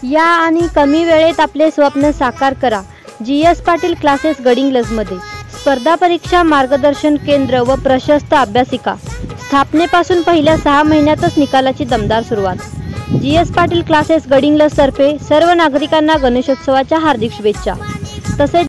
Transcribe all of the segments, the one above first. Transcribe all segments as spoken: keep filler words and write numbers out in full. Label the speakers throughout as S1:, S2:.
S1: या आणि कमी वेळेत आपले स्वप्न साकार करा। जी एस पाटील क्लासेस गडिंग्लजमध्ये स्पर्धा परीक्षा मार्गदर्शन केंद्र व प्रशस्त अभ्यासिका। स्थापनेपासून पहिल्या सहा महिन्यातच निकालाची दमदार सुरुवात। G S Patil classes Gadhinglaj तर्फे सर्व नागरिकांना गणेशोत्सवाच्या हार्दिक शुभेच्छा। तसेच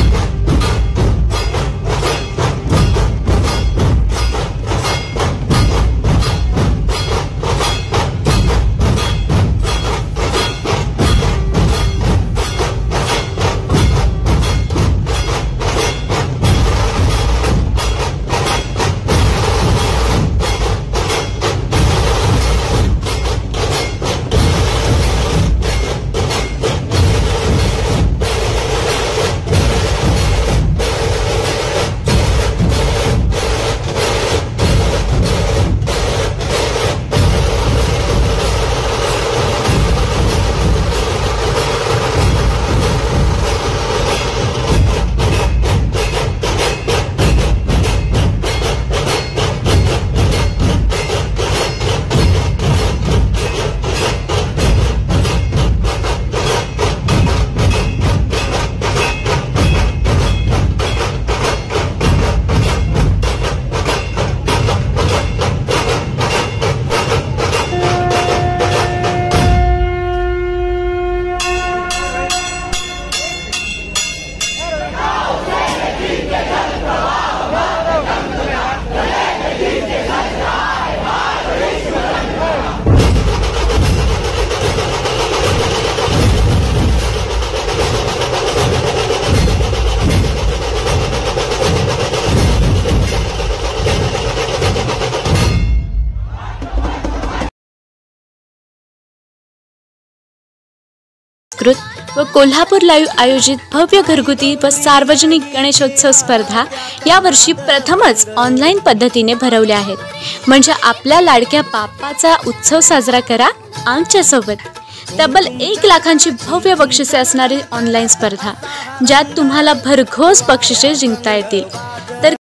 S2: व कोल्हापूर लाईव्ह आयोजित भव्य घरगुती व सार्वजनिक गणेशोत्सव स्पर्धा यावर्षी प्रथमच ऑनलाईन पद्धतीने भरवल्या आहेत। म्हणजे आपल्या लाडक्या बाप्पाचा उत्सव साजरा करा आमच्या सोबत। तब्बल एक लाखांची भव्य बक्षिसे असणारी ऑनलाईन स्पर्धा, ज्यात तुम्हाला भरघोस बक्षिसे जिंकता येतील।